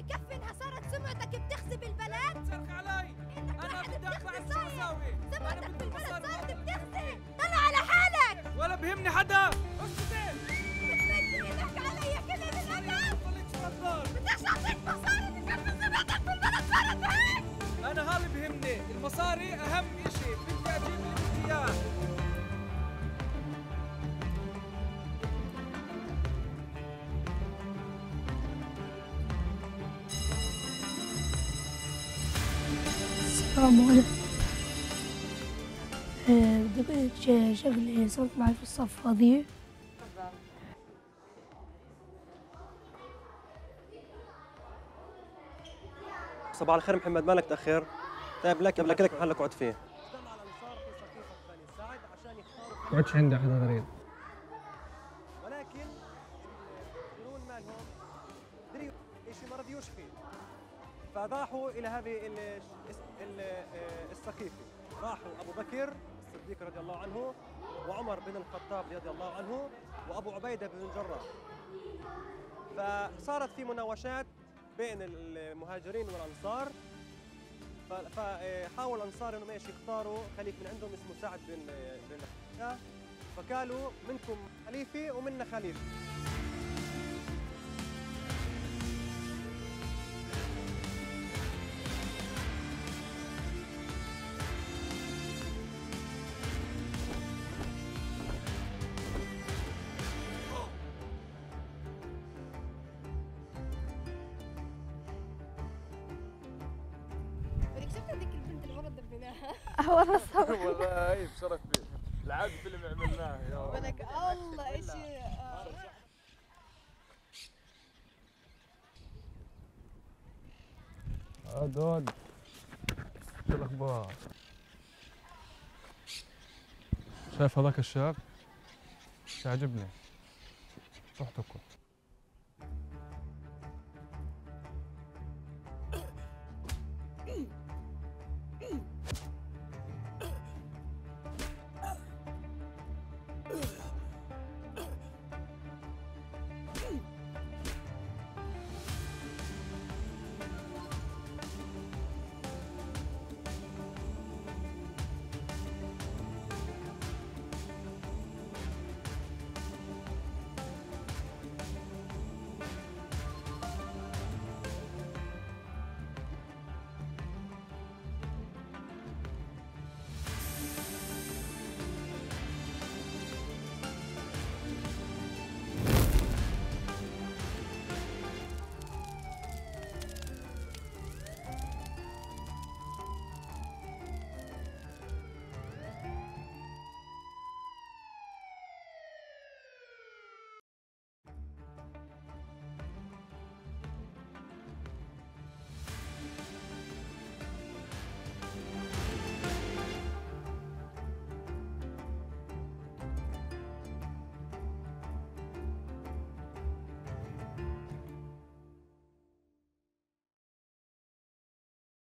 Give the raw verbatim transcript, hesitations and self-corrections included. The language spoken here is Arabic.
بكفي انها صارت سمعتك بتخزي بالبلد؟ صرخ علي. انا بدي اخبع شو اسوي؟ سمعتك بالبلد صارت بتخزي. طلع على حالك. ولا بهمني حدا. اسكتي. بتمد ايدك علي كلمة بالادب. خليك شو بدكش اعطيك مصاري بكفي سمعتك بالبلد صارت هيك. انا هالي بهمني، المصاري اهم اشي، بدي اجيب اللي بدي اياه. السلام عليكم. بدك شغلة صارت معي في الصف هذه. صباح الخير محمد، مالك تأخر؟ طيب لك قبل لك محلك اقعد فيه. ما عادش عندي أحد غريب. ولكن القانون مالهم دريوا شيء ما رضيوش فيه، فراحوا إلى هذه السقيفة. راحوا أبو بكر الصديق رضي الله عنه، وعمر بن الخطاب رضي الله عنه، وأبو عبيدة بن الجراح. فصارت في مناوشات بين المهاجرين والأنصار، فحاول الأنصار إنه ماشي يختاروا خليفة من عندهم اسمه سعد بن بن حارثة، فقالوا منكم خليفة ومنا خليفة. شفت هذيك البنت اللي ورا دبيناها؟ والله الصبر. والله هي بشرف فيه. العاد فيلم عملناه يا ولك الله ايش عدود شو الأخبار؟ شايف هذاك الشاب؟ عجبني. روح تركض.